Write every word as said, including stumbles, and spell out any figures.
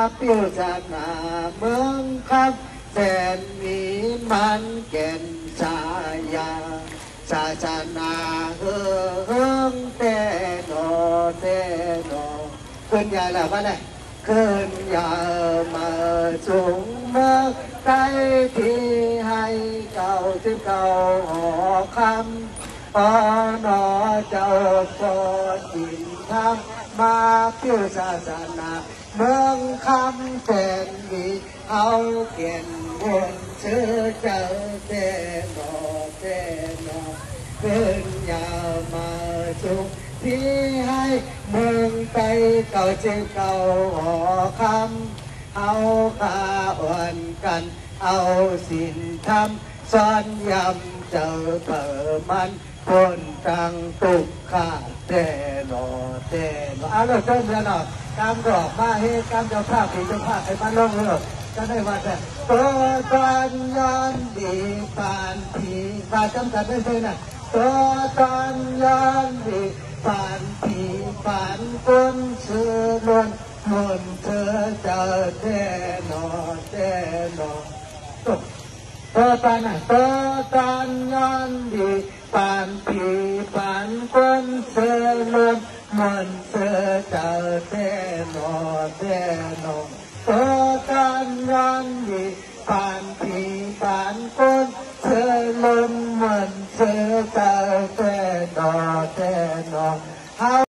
ปิ้วจากนาเมืองคำแสนมีมันแก่นชายาชาชานาเฮืองแต่โนแต่โนขึ้นยาแล้วมาเลยขึ้นยามาสูงเมื่อใกล้ที่ให้เก่าที่เก่าหอคำอ๋อนอเจ้าพอจินทำมาปิ้วชาชานาเมืองคำแสนมีเอาเขียนวนชื่อเจ้าแต่โนแต่โนขึ้นยามาสูงที่ให้เมืองไตเก่าเจ้าเก่าหอคำเอาขาอ่อนกันเอาสินทำซ้อนยำเจอเปิดมันคนตังตุกขาเตโนเตโนเอาเราเติมแล้วเนาะกำกรอบมาให้กำเจ้าภาพผีเจ้าภาพให้มันลงเลยจะได้ว่าแต่ตัวตันยันดีปานผีปานจำกัดไม่ใช่น่ะตัวตันยันดีปานผีปานคนเชื่อล้วนมนเธอเจอเตโนเตโนตัวตันน่ะตัวตันยันดีปานผีปานคนเชื่อล้วนมนเธอเจอเตโนเตโนตัวตันยันดี